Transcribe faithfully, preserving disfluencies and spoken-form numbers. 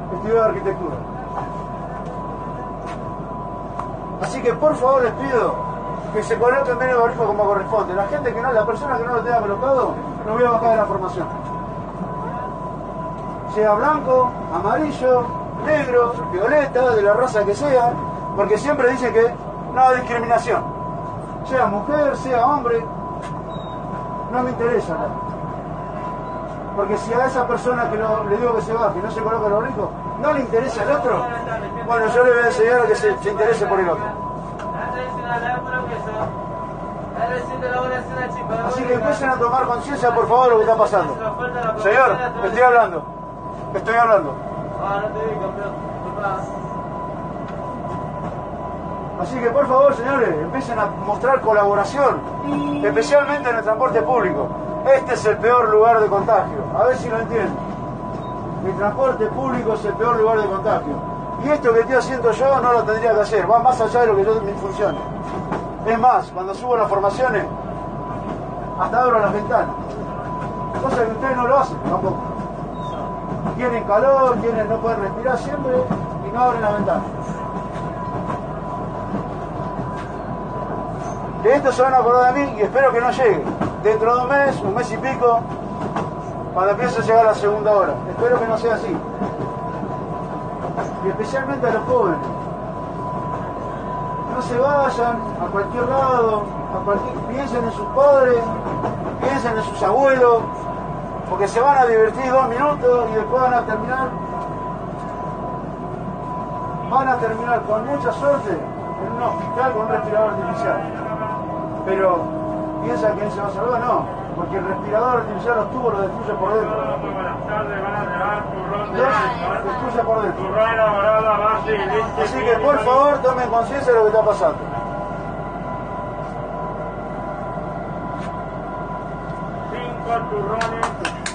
estudió arquitectura. Así que por favor les pido que se coloquen bien el barbijo como corresponde. La gente que no, la persona que no lo tenga colocado, lo voy a bajar de la formación. Sea blanco, amarillo, negro, violeta, de la raza que sea, porque siempre dicen que no hay discriminación. Sea mujer, sea hombre, no me interesa nada. Porque si a esa persona que lo, le digo que se baje y no se coloca el barbijo, no le interesa al otro, bueno, yo le voy a enseñar a que se, se interese por el otro. Así que empiecen a tomar conciencia, por favor, de lo que está pasando. Señor, estoy hablando. Estoy hablando. Así que, por favor, señores, empiecen a mostrar colaboración, especialmente en el transporte público. Este es el peor lugar de contagio. A ver si lo entienden. El transporte público es el peor lugar de contagio. Y esto que estoy haciendo yo no lo tendría que hacer. Va más allá de lo que yo mis funciones. Es más, cuando subo las formaciones, hasta abro las ventanas. Cosa que ustedes no lo hacen tampoco. Tienen calor, tienen, no pueden respirar siempre y no abren la ventana. De esto se van a acordar de mí y espero que no llegue. Dentro de un mes, un mes y pico, cuando empiece a llegar la segunda hora. Espero que no sea así. Y especialmente a los jóvenes. No se vayan a cualquier lado, a cualquier... piensen en sus padres, piensen en sus abuelos, porque se van a divertir dos minutos y después van a terminar, van a terminar con mucha suerte en un hospital con un respirador artificial. Pero piensa que él se va a salvar, no, porque el respirador artificial los tubos los destruye por dentro. Los destruye por dentro. Así que por favor tomen conciencia de lo que está pasando. Cinco turrones.